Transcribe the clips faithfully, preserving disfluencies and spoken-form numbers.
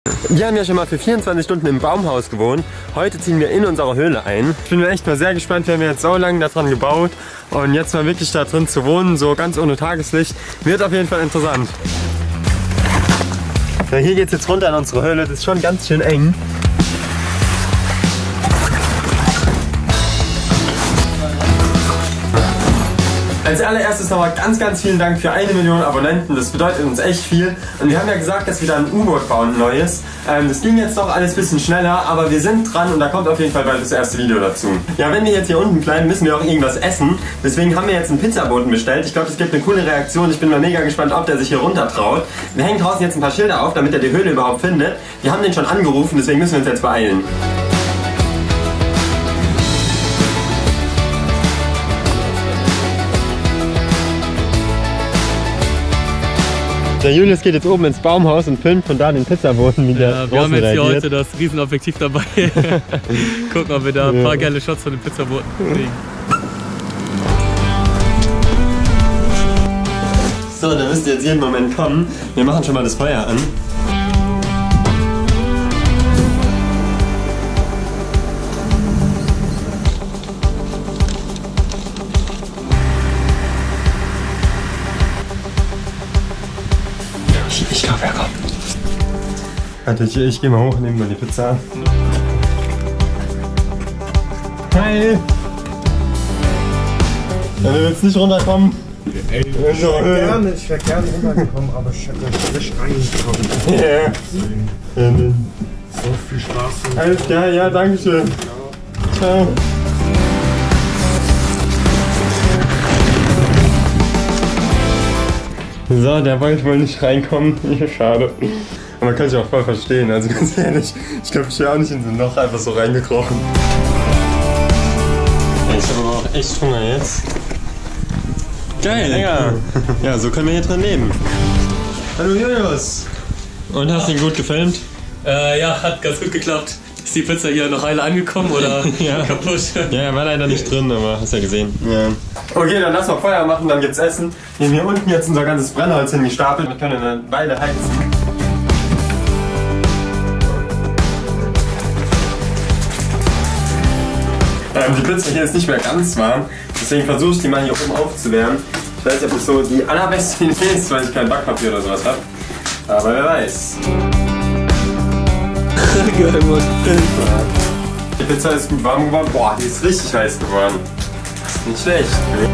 Wir haben ja schon mal für vierundzwanzig Stunden im Baumhaus gewohnt. Heute ziehen wir in unsere Höhle ein. Ich bin echt mal sehr gespannt. Wir haben jetzt so lange daran gebaut. Und jetzt mal wirklich da drin zu wohnen, so ganz ohne Tageslicht, wird auf jeden Fall interessant. Ja, hier geht es jetzt runter in unsere Höhle. Das ist schon ganz schön eng. Als allererstes nochmal ganz, ganz vielen Dank für eine Million Abonnenten. Das bedeutet uns echt viel. Und wir haben ja gesagt, dass wir da ein U-Boot bauen, ein neues. Ähm, das ging jetzt doch alles ein bisschen schneller, aber wir sind dran und da kommt auf jeden Fall bald das erste Video dazu. Ja, wenn wir jetzt hier unten bleiben, müssen wir auch irgendwas essen. Deswegen haben wir jetzt einen Pizzaboten bestellt. Ich glaube, das gibt eine coole Reaktion. Ich bin mal mega gespannt, ob der sich hier runter traut. Wir hängen draußen jetzt ein paar Schilder auf, damit er die Höhle überhaupt findet. Wir haben den schon angerufen, deswegen müssen wir uns jetzt beeilen. Der Julius geht jetzt oben ins Baumhaus und filmt von da den Pizzaboten, wie der ja, wir haben jetzt hier heute das Riesenobjektiv dabei. Gucken, ob wir da ein paar geile Shots von den Pizzaboten kriegen. So, da müsst ihr jetzt jeden Moment kommen. Wir machen schon mal das Feuer an. Ich glaube, er kommt. Warte, ich, ich gehe mal hoch und nehme mal die Pizza. Hi! Ja, du willst nicht runterkommen? Ey, ich wäre gerne, ich wär gerne runtergekommen, aber ich hätte frisch reingekommen. Ja. So viel Spaß. Alles klar, ja, danke schön. Ciao. So, der wollte wohl nicht reinkommen. Schade. Aber man kann sich auch voll verstehen. Also ganz ehrlich, ich glaube, ich wäre auch nicht in so ein Loch einfach so reingekrochen. Ich habe aber auch echt Hunger jetzt. Geil! Ja, ja, so können wir hier drin leben. Hallo Julius! Und hast du ihn gut gefilmt? Äh, ja, hat ganz gut geklappt. Ist die Pizza hier noch heile angekommen oder ja. kaputt? Ja, er war leider nicht drin, aber hast ja gesehen. Ja. Okay, dann lass mal Feuer machen, dann gibt's Essen. Wir haben hier unten jetzt unser ganzes Brennholz hingestapelt. Wir können eine Weile heizen. Ähm, die Pizza hier ist nicht mehr ganz warm, deswegen versuche ich die mal hier oben aufzuwärmen. Ich weiß nicht, ob das so die allerbeste Idee ist, weil ich kein Backpapier oder sowas habe. Aber wer weiß. Geil, Mann. Die Pizza ist gut warm geworden. Boah, die ist richtig heiß geworden. Das ist nicht schlecht.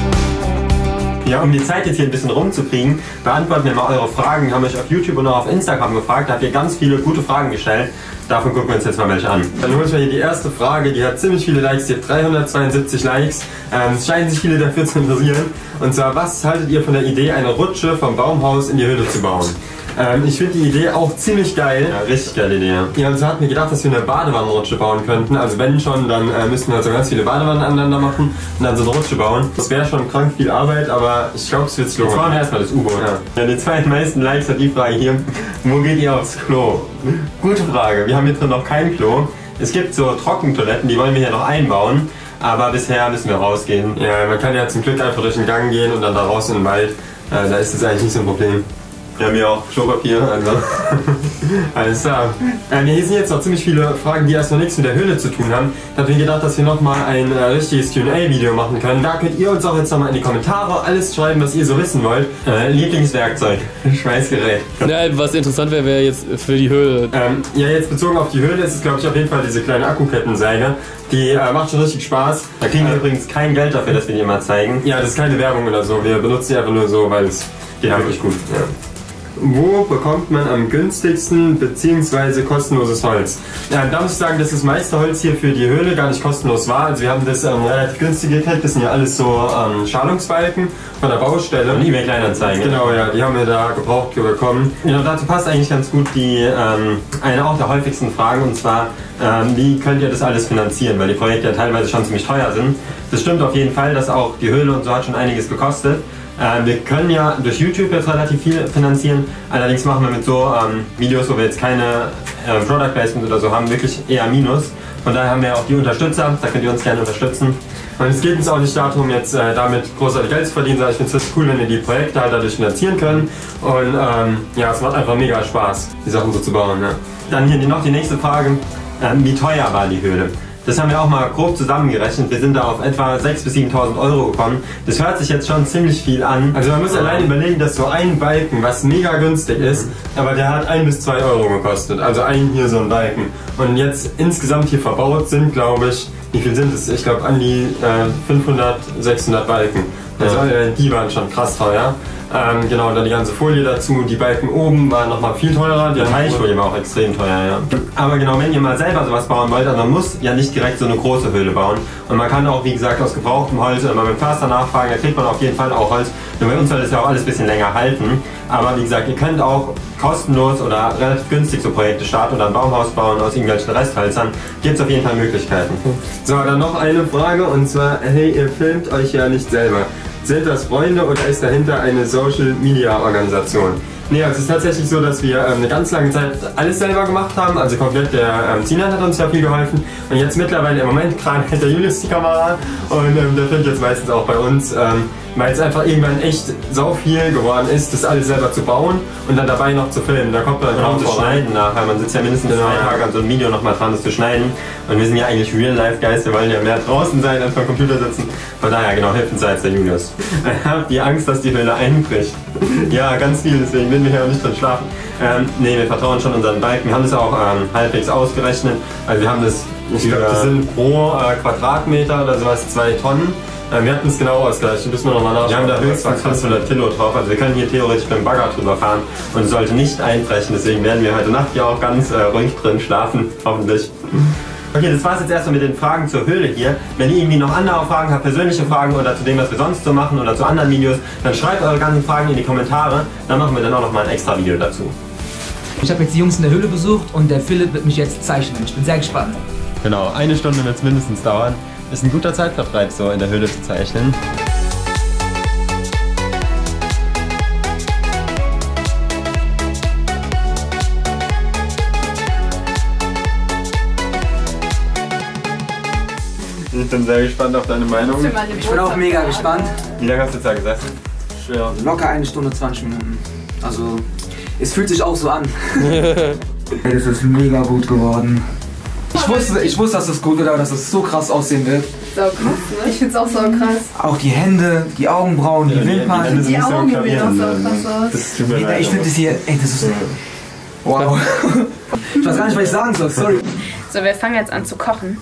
Ja, um die Zeit jetzt hier ein bisschen rumzukriegen, beantworten wir mal eure Fragen. Wir haben euch auf YouTube und auch auf Instagram gefragt. Da habt ihr ganz viele gute Fragen gestellt. Davon gucken wir uns jetzt mal welche an. Dann holen wir hier die erste Frage. Die hat ziemlich viele Likes. Die hat dreihundertzweiundsiebzig Likes. Ähm, es scheinen sich viele dafür zu interessieren. Und zwar, was haltet ihr von der Idee, eine Rutsche vom Baumhaus in die Höhle zu bauen? Ähm, ich finde die Idee auch ziemlich geil. Ja, richtig geile Idee. Ja, und so hatten wir gedacht, dass wir eine Badewannenrutsche bauen könnten. Also wenn schon, dann äh, müssten wir also ganz viele Badewannen aneinander machen und dann so eine Rutsche bauen. Das wäre schon krank viel Arbeit, aber ich glaube, es wird sich lohnen. Jetzt machen wir erstmal das U-Boot. Ja. Ja, die zweitmeisten Likes hat die Frage hier. Wo geht ihr aufs Klo? Gute Frage. Wir haben hier drin noch kein Klo. Es gibt so Trockentoiletten, die wollen wir hier noch einbauen. Aber bisher müssen wir rausgehen. Ja, man kann ja zum Glück einfach durch den Gang gehen und dann da raus in den Wald. Äh, da ist das eigentlich nicht so ein Problem. Wir haben hier auch Klopapier, also alles klar. Ähm, hier sind jetzt noch ziemlich viele Fragen, die erst noch nichts mit der Höhle zu tun haben. Da habe ich gedacht, dass wir nochmal ein äh, richtiges Q und A-Video machen können. Da könnt ihr uns auch jetzt nochmal in die Kommentare alles schreiben, was ihr so wissen wollt. Äh, Lieblingswerkzeug, Schweißgerät. Ja, was interessant wäre, wäre jetzt für die Höhle. Ähm, ja, jetzt bezogen auf die Höhle ist es, glaube ich, auf jeden Fall diese kleine Akkukettensäge. Die äh, macht schon richtig Spaß. Da kriegen wir übrigens kein Geld dafür, dass wir die immer zeigen. Ja, das ist keine Werbung oder so. Wir benutzen die einfach nur so, weil es geht ja wirklich gut. Ja. Wo bekommt man am günstigsten bzw. kostenloses Holz? Ja, da muss ich sagen, dass das meiste Holz hier für die Höhle gar nicht kostenlos war. Also wir haben das ähm, relativ günstig gekriegt. Das sind ja alles so ähm, Schalungsbalken von der Baustelle. Und eBay Kleinanzeigen. Genau, ja, die haben wir da gebraucht bekommen. Genau, dazu passt eigentlich ganz gut die ähm, eine auch der häufigsten Fragen, und zwar, ähm, wie könnt ihr das alles finanzieren? Weil die Projekte ja teilweise schon ziemlich teuer sind. Das stimmt auf jeden Fall, dass auch die Höhle und so hat schon einiges gekostet. Äh, wir können ja durch YouTube jetzt relativ viel finanzieren, allerdings machen wir mit so ähm, Videos, wo wir jetzt keine äh, Product Placement oder so haben, wirklich eher Minus. Von daher haben wir auch die Unterstützer, da könnt ihr uns gerne unterstützen. Und es geht uns auch nicht darum, jetzt äh, damit großartig Geld zu verdienen, sondern ich finde es cool, wenn wir die Projekte halt dadurch finanzieren können. Und ähm, ja, es macht einfach mega Spaß, die Sachen so zu bauen. Ne? Dann hier noch die nächste Frage, ähm, wie teuer war die Höhle? Das haben wir auch mal grob zusammengerechnet. Wir sind da auf etwa sechstausend bis siebentausend Euro gekommen. Das hört sich jetzt schon ziemlich viel an. Also man muss allein überlegen, dass so ein Balken, was mega günstig ist, aber der hat ein bis zwei Euro gekostet. Also ein hier so ein Balken. Und jetzt insgesamt hier verbaut sind, glaube ich, wie viel sind es? Ich glaube an die äh, fünfhundert, sechshundert Balken. Also äh, die waren schon krass teuer. Ähm, genau, und dann die ganze Folie dazu. Die Balken oben waren nochmal viel teurer. Die Teichfolie war auch extrem teuer, ja. Aber genau, wenn ihr mal selber sowas bauen wollt, dann man muss ja nicht direkt so eine große Höhle bauen. Und man kann auch, wie gesagt, aus gebrauchtem Holz oder mal mit Förster nachfragen, da kriegt man auf jeden Fall auch Holz. Nur bei uns soll das ja auch alles ein bisschen länger halten. Aber wie gesagt, ihr könnt auch kostenlos oder relativ günstig so Projekte starten oder ein Baumhaus bauen aus irgendwelchen Resthölzern. Gibt es auf jeden Fall Möglichkeiten. So, dann noch eine Frage und zwar, hey, ihr filmt euch ja nicht selber. Sind das Freunde oder ist dahinter eine Social-Media-Organisation? Nee, also es ist tatsächlich so, dass wir ähm, eine ganz lange Zeit alles selber gemacht haben. Also komplett der ähm, Sinan hat uns ja viel geholfen. Und jetzt mittlerweile im Moment gerade hält der Julius die Kamera. Und ähm, der filmt jetzt meistens auch bei uns. Ähm, weil es einfach irgendwann echt sau viel geworden ist, das alles selber zu bauen und dann dabei noch zu filmen. Da kommt man kaum zu schneiden nachher. Man sitzt ja mindestens genau, zwei Tage an so einem Video nochmal dran, das zu schneiden. Und wir sind ja eigentlich Real-Life-Guys, wir wollen ja mehr draußen sein, als beim Computer sitzen. Von daher, genau, hilft uns jetzt der Julius. Ich habe die Angst, dass die Höhle einbricht. Ja, ganz viel, deswegen will wir ja auch nicht drin schlafen. Ähm, nee, wir vertrauen schon unseren Balken. Wir haben das auch ähm, halbwegs ausgerechnet. Also wir haben das, ich glaube, das sind pro äh, Quadratmeter oder sowas zwei Tonnen. Wir hatten es genau ausgerechnet, müssen wir nochmal nachschauen. Wir haben da höchstens fünfhundert Kilo drauf, also wir können hier theoretisch mit dem Bagger drüber fahren und es sollte nicht einbrechen, deswegen werden wir heute Nacht hier auch ganz äh, ruhig drin schlafen, hoffentlich. Okay, das war es jetzt erstmal mit den Fragen zur Höhle hier. Wenn ihr irgendwie noch andere Fragen habt, persönliche Fragen oder zu dem, was wir sonst so machen oder zu anderen Videos, dann schreibt eure ganzen Fragen in die Kommentare, dann machen wir dann auch nochmal ein extra Video dazu. Ich habe jetzt die Jungs in der Höhle besucht und der Philipp wird mich jetzt zeichnen. Ich bin sehr gespannt. Genau, eine Stunde wird es mindestens dauern. Ist ein guter Zeitvertreib, so in der Höhle zu zeichnen. Ich bin sehr gespannt auf deine Meinung. Ich bin auch mega gespannt. Wie lange hast du jetzt da gesessen? Schwer. Locker eine Stunde, zwanzig Minuten. Also, es fühlt sich auch so an. Hey, das ist mega gut geworden. Ich wusste, ich wusste, dass das gut wird, aber dass es so krass aussehen wird. So krass, ne? Ich find's auch so krass. Auch die Hände, die Augenbrauen, die ja, Wimpern. Die, die, die Augen sehen auch so krass aus. Das tut mir leid, ich finde das hier, ey, das ist... Wow. Ich weiß gar nicht, was ich sagen soll, sorry. So, wir fangen jetzt an zu kochen.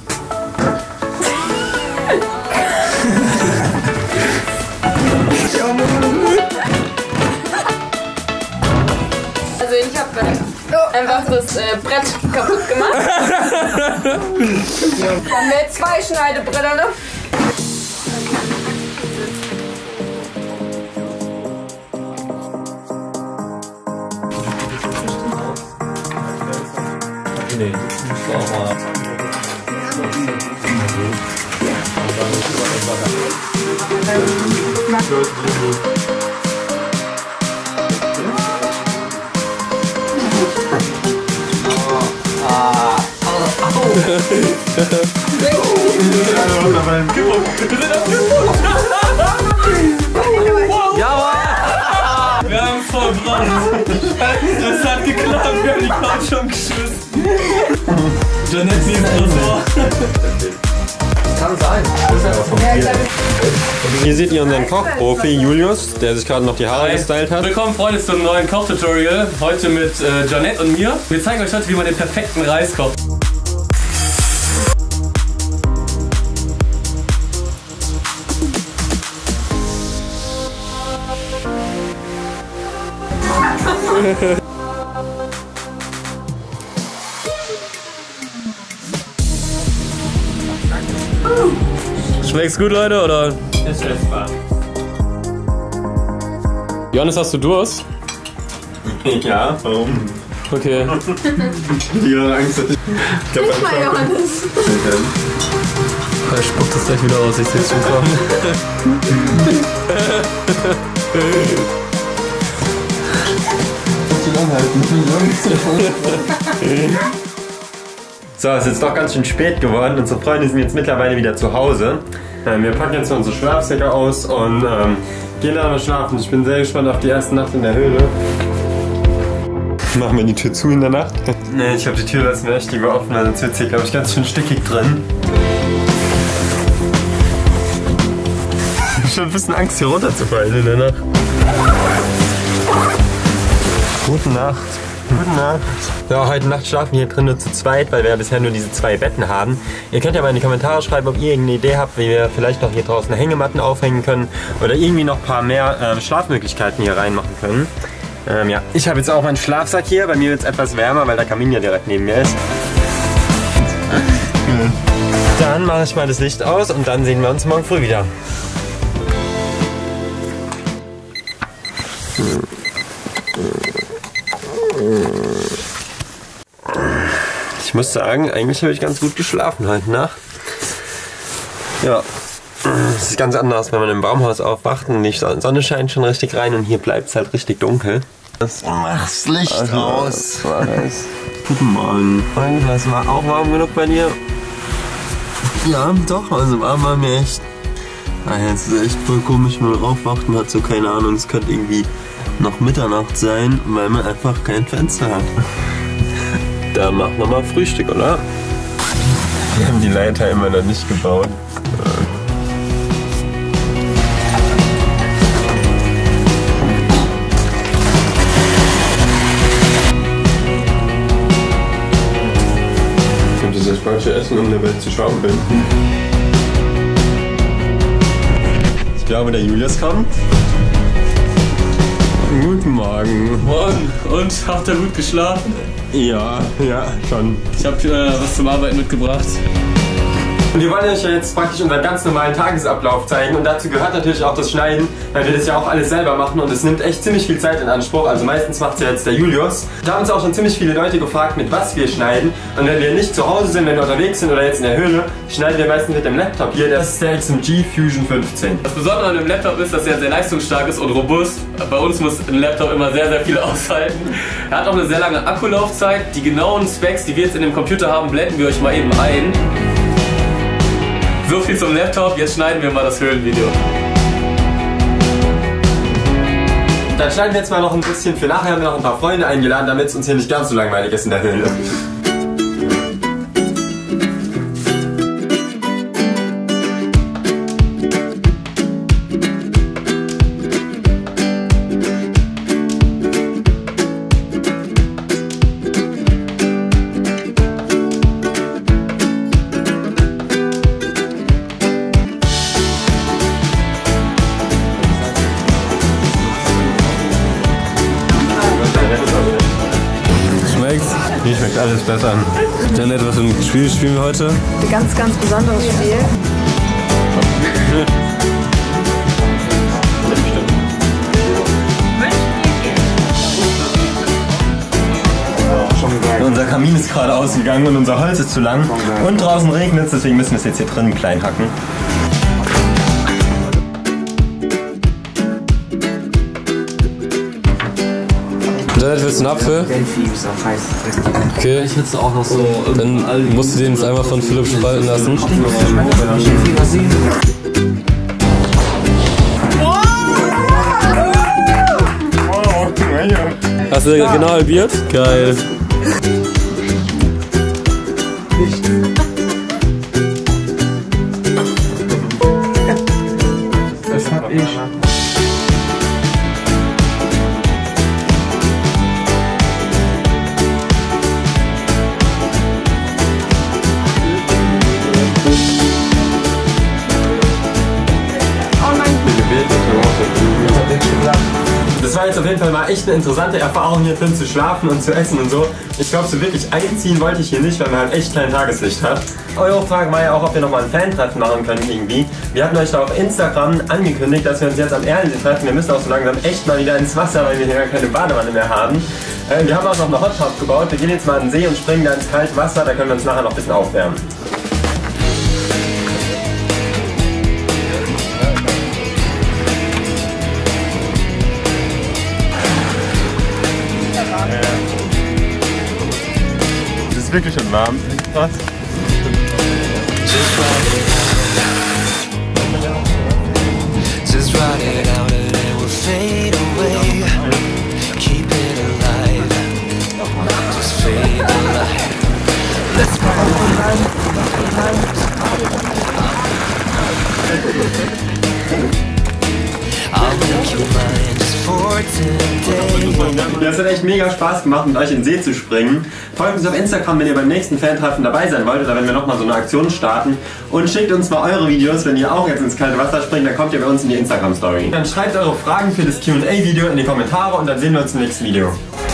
Also ich habe einfach das äh, Brett kaputt gemacht. Dann haben wir zwei Schneidebretter, ne? Nee, das war auch mal. Ja, wir haben es vollbracht. Das hat geklappt, wir haben die Couch schon geschmissen. Janette ist das. Kann sein. Hier seht ihr unseren Kochprofi Julius, der sich gerade noch die Haare gestylt hat. Willkommen Freunde zum neuen Kochtutorial. Heute mit äh, Janette und mir. Wir zeigen euch heute, wie man den perfekten Reis kocht. Schmeckt's gut, Leute, oder? Ist essbar. Johannes, hast du Durst? Ja, warum? Okay. Die haben Angst, dass ich... Ich glaub, Nicht mal Johannes. Ich spuck das gleich wieder aus, ich seh's schon kommen. So, es ist jetzt doch ganz schön spät geworden. Unsere Freunde sind jetzt mittlerweile wieder zu Hause. Ähm, wir packen jetzt unsere Schlafsäcke aus und ähm, gehen dann mal schlafen. Ich bin sehr gespannt auf die erste Nacht in der Höhle. Machen wir die Tür zu in der Nacht? Ne, ich habe die Tür lassen wir echt lieber offen, weil sonst wird es hier, glaube ich, ganz schön stickig drin. Ich habe schon ein bisschen Angst, hier runterzufallen in der Nacht. Gute Nacht. Gute Nacht. Ja, heute Nacht schlafen wir hier drin nur zu zweit, weil wir ja bisher nur diese zwei Betten haben. Ihr könnt ja mal in die Kommentare schreiben, ob ihr irgendeine Idee habt, wie wir vielleicht noch hier draußen Hängematten aufhängen können oder irgendwie noch ein paar mehr äh, Schlafmöglichkeiten hier reinmachen können. Ähm, ja, ich habe jetzt auch meinen Schlafsack hier. Bei mir wird es etwas wärmer, weil der Kamin ja direkt neben mir ist. Dann mache ich mal das Licht aus und dann sehen wir uns morgen früh wieder. Ich muss sagen, eigentlich habe ich ganz gut geschlafen heute Nacht. Ja, es ist ganz anders, wenn man im Baumhaus aufwacht und die Sonne scheint schon richtig rein und hier bleibt es halt richtig dunkel. Mach's Licht also, aus. Guten Morgen. Und was war auch warm genug bei dir? Ja, doch, also warm war mir echt. Ah, jetzt ist es echt voll komisch, wenn man aufwacht und hat so keine Ahnung, es könnte irgendwie noch Mitternacht sein, weil man einfach kein Fenster hat. Dann machen wir mal Frühstück, oder? Wir haben die Leiter immer noch nicht gebaut. Gibt es das falsche Essen, um der Welt zu schaukeln? Ich glaube, der Julius kommt. Guten Morgen. Morgen. Und, habt ihr gut geschlafen? Ja, ja, schon. Ich habe äh, was zum Arbeiten mitgebracht. Und wir wollen euch ja jetzt praktisch unseren ganz normalen Tagesablauf zeigen und dazu gehört natürlich auch das Schneiden, weil wir das ja auch alles selber machen und es nimmt echt ziemlich viel Zeit in Anspruch, also meistens macht es ja jetzt der Julius. Da haben uns auch schon ziemlich viele Leute gefragt, mit was wir schneiden und wenn wir nicht zu Hause sind, wenn wir unterwegs sind oder jetzt in der Höhle, schneiden wir meistens mit dem Laptop hier, das ist der X M G Fusion fünfzehn. Das Besondere an dem Laptop ist, dass er sehr leistungsstark ist und robust. Bei uns muss ein Laptop immer sehr, sehr viel aushalten. Er hat auch eine sehr lange Akkulaufzeit. Die genauen Specs, die wir jetzt in dem Computer haben, blenden wir euch mal eben ein. So viel zum Laptop, jetzt schneiden wir mal das Höhlenvideo. Dann schneiden wir jetzt mal noch ein bisschen, für nachher haben wir noch ein paar Freunde eingeladen, damit es uns hier nicht ganz so langweilig ist in der Höhle. Hier schmeckt alles besser. Janet, was für ein Spiel spielen wir heute? Ein ganz, ganz besonderes Spiel. Unser Kamin ist gerade ausgegangen und unser Holz ist zu lang. Und draußen regnet es, deswegen müssen wir es jetzt hier drin klein hacken. Janet, willst du einen Apfel? Okay. Ich hätte auch noch so. Dann musst du den jetzt einmal von Philipp spalten lassen. Hast du genau halbiert? Geil. Das hab ich. Das war jetzt auf jeden Fall mal echt eine interessante Erfahrung, hier drin zu schlafen und zu essen und so. Ich glaube, so wirklich einziehen wollte ich hier nicht, weil man halt echt kein Tageslicht hat. Eure Frage war ja auch, ob wir nochmal ein Fan-Treffen machen können irgendwie. Wir hatten euch da auf Instagram angekündigt, dass wir uns jetzt am Erlensee treffen. Wir müssen auch so langsam echt mal wieder ins Wasser, weil wir hier gar keine Badewanne mehr haben. Äh, wir haben auch noch eine Hot Tub gebaut. Wir gehen jetzt mal an den See und springen da ins kalte Wasser. Da können wir uns nachher noch ein bisschen aufwärmen. ist wirklich schon warm. Krass. Just ride it out and it will fade away. Keep it alive. Just fade alive. Let's go. I'll make you mine just for today. Ja, es hat echt mega Spaß gemacht, mit euch in den See zu springen. Folgt uns auf Instagram, wenn ihr beim nächsten Fan-Treffen dabei sein wollt oder wenn wir nochmal so eine Aktion starten. Und schickt uns mal eure Videos, wenn ihr auch jetzt ins kalte Wasser springt, dann kommt ihr bei uns in die Instagram-Story. Dann schreibt eure Fragen für das Q und A-Video in die Kommentare und dann sehen wir uns im nächsten Video.